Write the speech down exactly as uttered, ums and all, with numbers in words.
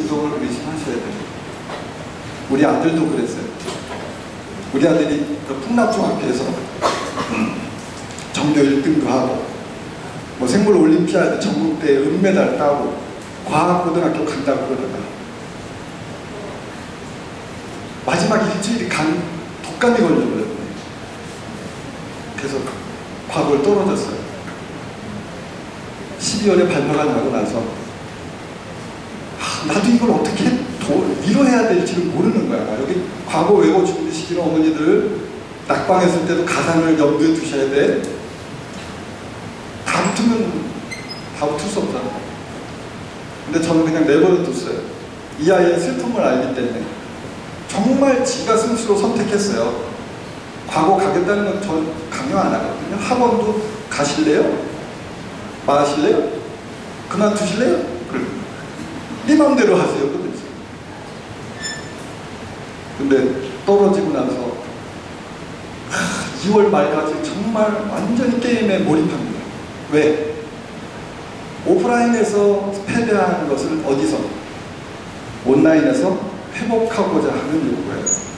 인성을 의심하셔야 돼요. 우리 아들도 그랬어요. 우리 아들이 그 풍납중학교에서 전교 일 등도 하고 뭐 생물 올림피아드 전국대회 은메달 따고 과학고등학교 간다고 그러다가 마지막 일주일이 간 독감이 걸려버렸네. 그래서 과거를 떨어졌어요. 십이월에 발표가 나고 나서 아, 나도 이걸 어떻게 도, 위로해야 될지를 모르는 거야. 여기 과거 외고 준비시키는 어머니들 낙방했을 때도 가상을 염두에 두셔야 돼. 다 붙으면 다 붙을 수 없잖아. 근데 저는 그냥 내버려 뒀어요. 이 아이의 슬픔을 알기 때문에 정말 지가 스스로 선택했어요. 과거 가겠다는 건 저 강요 안 하거든요. 학원도 가실래요? 마실래요? 그만두실래요? 그래. 네 맘대로 하세요. 그러면서. 근데 떨어지고 나서 하, 이월 말까지 정말 완전히 게임에 몰입합니다. 왜? 오프라인에서 패배하는 것을 어디서? 온라인에서 회복하고자 하는 욕구예요.